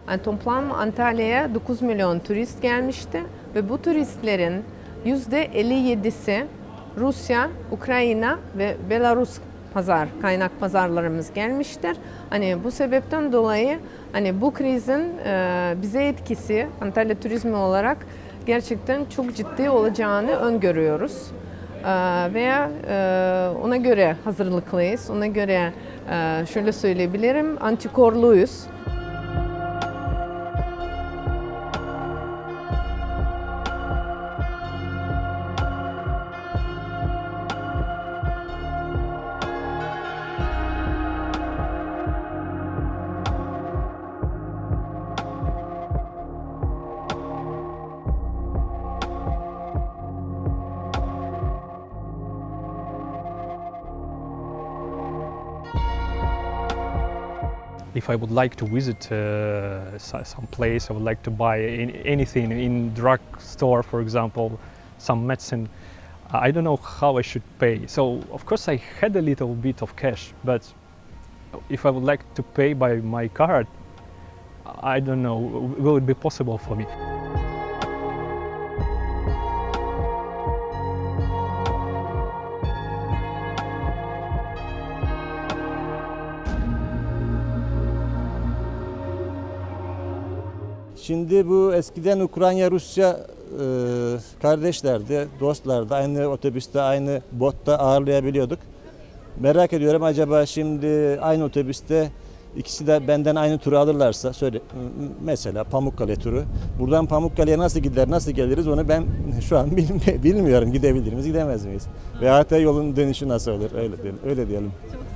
Yani toplam Antalya'ya 9 milyon turist gelmişti ve bu turistlerin %57'si Rusya, Ukrayna ve Belarus kaynak pazarlarımız gelmiştir. Hani bu sebepten dolayı hani bu krizin bize etkisi Antalya turizmi olarak gerçekten çok ciddi olacağını öngörüyoruz. Veya ona göre hazırlıklıyız. Ona göre şöyle söyleyebilirim, antikorluyuz. If I would like to visit some place, I would like to buy anything in drug store, for example, some medicine. I don't know how I should pay. So of course I had a little bit of cash, but if I would like to pay by my card, I don't know, will it be possible for me? Şimdi bu eskiden Ukrayna-Rusya kardeşlerdi, dostlardı. Aynı otobüste, aynı botta ağırlayabiliyorduk. Merak ediyorum acaba şimdi aynı otobüste ikisi de benden aynı turu alırlarsa, mesela Pamukkale turu. Buradan Pamukkale'ye nasıl gider, nasıl geliriz onu ben şu an bilmiyorum. Gidebilir miyiz, gidemez miyiz? Veyahut da yolun dönüşü nasıl olur, öyle diyelim. Çok